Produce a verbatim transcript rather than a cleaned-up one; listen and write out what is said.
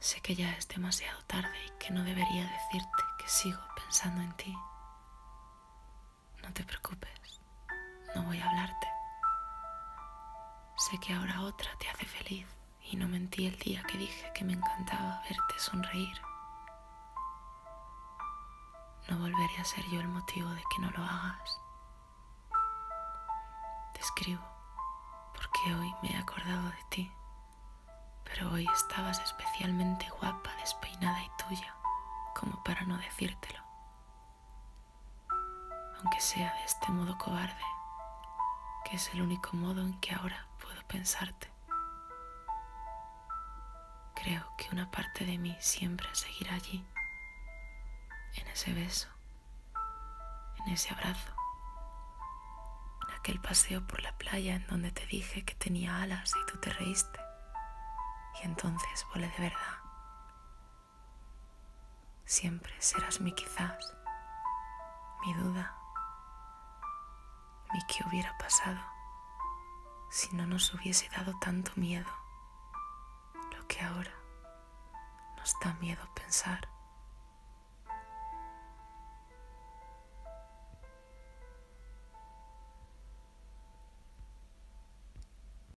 Sé que ya es demasiado tarde y que no debería decirte que sigo pensando en ti. No te preocupes, no voy a hablarte. Sé que ahora otra te hace feliz y no mentí el día que dije que me encantaba verte sonreír. No volveré a ser yo el motivo de que no lo hagas. Te escribo porque hoy me he acordado de ti, pero hoy estabas especialmente guapa, despeinada y tuya, como para no decírtelo. Aunque sea de este modo cobarde, que es el único modo en que ahora puedo pensarte. Creo que una parte de mí siempre seguirá allí, en ese beso, en ese abrazo, en aquel paseo por la playa en donde te dije que tenía alas y tú te reíste, y entonces volé de verdad. Siempre serás mi quizás, mi duda, mi qué hubiera pasado si no nos hubiese dado tanto miedo, lo que ahora nos da miedo pensar.